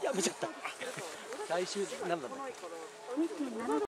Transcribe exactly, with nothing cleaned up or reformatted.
やめちゃった。最終なんだろう。